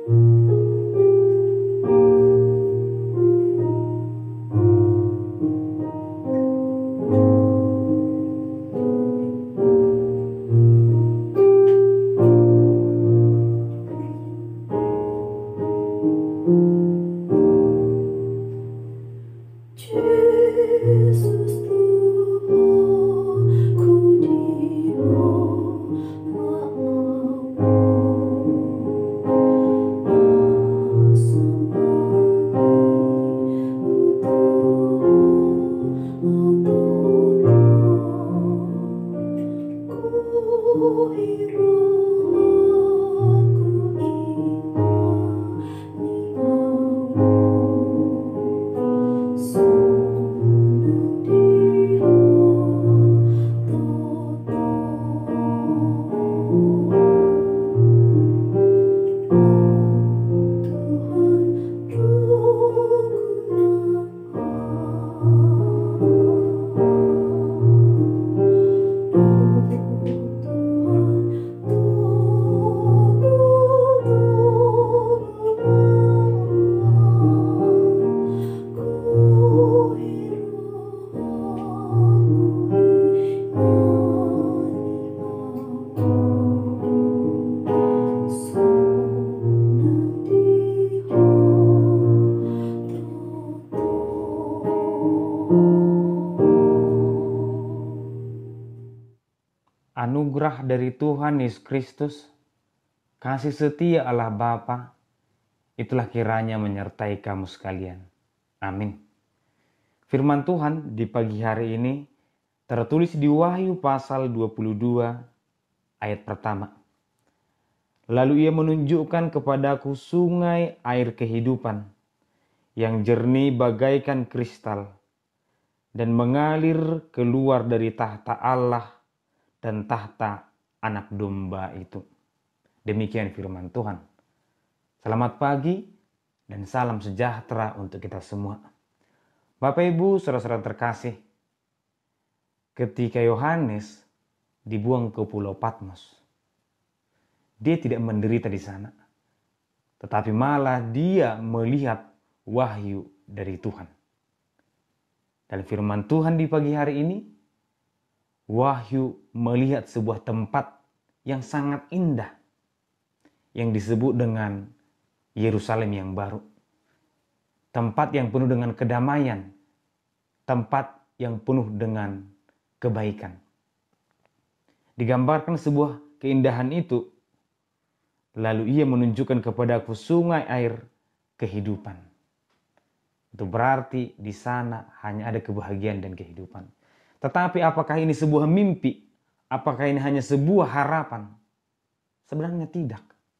Anugerah dari Tuhan Yesus Kristus, kasih setia Allah Bapa, itulah kiranya menyertai kamu sekalian. Amin. Firman Tuhan di pagi hari ini tertulis di Wahyu pasal 22 ayat pertama. Lalu ia menunjukkan kepadaku sungai air kehidupan yang jernih bagaikan kristal dan mengalir keluar dari tahta Allah dan tahta anak domba itu. Demikian firman Tuhan. Selamat pagi dan salam sejahtera untuk kita semua. Bapak Ibu, saudara-saudara terkasih, ketika Yohanes dibuang ke Pulau Patmos, dia tidak menderita di sana, tetapi malah dia melihat wahyu dari Tuhan. Dan firman Tuhan di pagi hari ini, Wahyu melihat sebuah tempat yang sangat indah yang disebut dengan Yerusalem yang baru. Tempat yang penuh dengan kedamaian, tempat yang penuh dengan kebaikan. Digambarkan sebuah keindahan itu, lalu ia menunjukkan kepadaku sungai air kehidupan. Itu berarti di sana hanya ada kebahagiaan dan kehidupan. Tetapi apakah ini sebuah mimpi? Apakah ini hanya sebuah harapan? Sebenarnya tidak.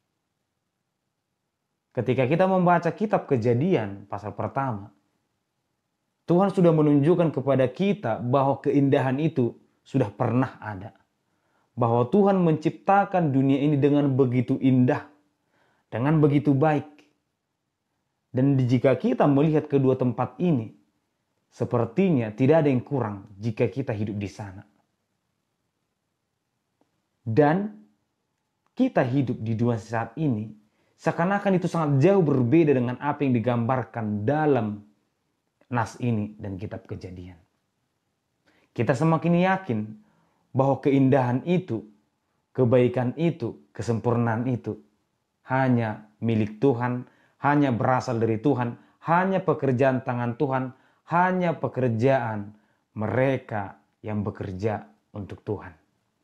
Ketika kita membaca kitab Kejadian pasal pertama, Tuhan sudah menunjukkan kepada kita bahwa keindahan itu sudah pernah ada. Bahwa Tuhan menciptakan dunia ini dengan begitu indah, dengan begitu baik. Dan jika kita melihat kedua tempat ini, sepertinya tidak ada yang kurang jika kita hidup di sana. Dan kita hidup di dunia saat ini, seakan-akan itu sangat jauh berbeda dengan apa yang digambarkan dalam nas ini dan kitab Kejadian. Kita semakin yakin bahwa keindahan itu, kebaikan itu, kesempurnaan itu hanya milik Tuhan, hanya berasal dari Tuhan, hanya pekerjaan tangan Tuhan, hanya pekerjaan mereka yang bekerja untuk Tuhan.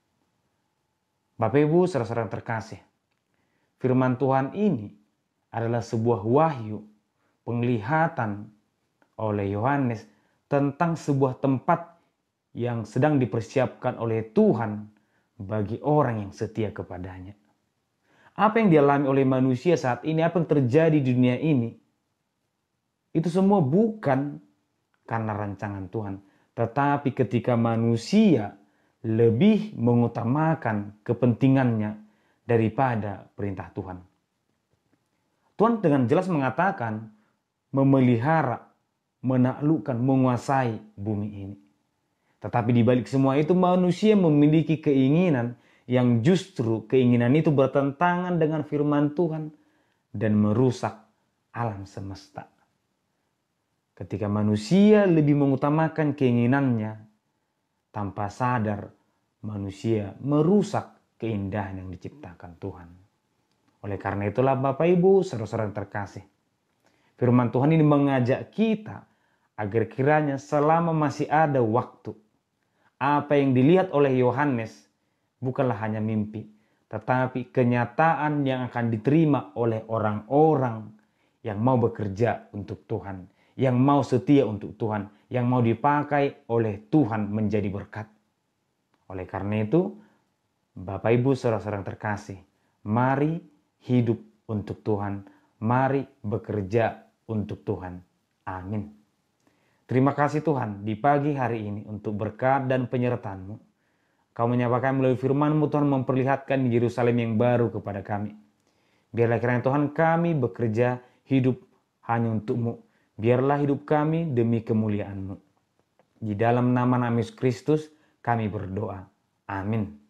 Bapak Ibu, saudara-saudara terkasih, firman Tuhan ini adalah sebuah wahyu, penglihatan oleh Yohanes tentang sebuah tempat yang sedang dipersiapkan oleh Tuhan bagi orang yang setia kepadanya. Apa yang dialami oleh manusia saat ini, apa yang terjadi di dunia ini, itu semua bukan karena rancangan Tuhan. Tetapi ketika manusia lebih mengutamakan kepentingannya daripada perintah Tuhan. Tuhan dengan jelas mengatakan memelihara, menaklukkan, menguasai bumi ini. Tetapi di balik semua itu manusia memiliki keinginan yang justru keinginan itu bertentangan dengan firman Tuhan. dan merusak alam semesta. Ketika manusia lebih mengutamakan keinginannya, tanpa sadar manusia merusak keindahan yang diciptakan Tuhan. Oleh karena itulah Bapak Ibu, saudara-saudara yang terkasih, firman Tuhan ini mengajak kita agar kiranya selama masih ada waktu, apa yang dilihat oleh Yohanes bukanlah hanya mimpi, tetapi kenyataan yang akan diterima oleh orang-orang yang mau bekerja untuk Tuhan, yang mau setia untuk Tuhan, yang mau dipakai oleh Tuhan menjadi berkat. Oleh karena itu, Bapak Ibu saudara-saudara yang terkasih, mari hidup untuk Tuhan, mari bekerja untuk Tuhan. Amin. Terima kasih Tuhan di pagi hari ini untuk berkat dan penyertaan-Mu. Kau menyapa kami melalui firman-Mu, Tuhan, memperlihatkan Yerusalem yang baru kepada kami. Biarlah kiranya Tuhan kami bekerja hidup hanya untuk-Mu. Biarlah hidup kami demi kemuliaan-Mu. Di dalam nama Yesus Kristus kami berdoa. Amin.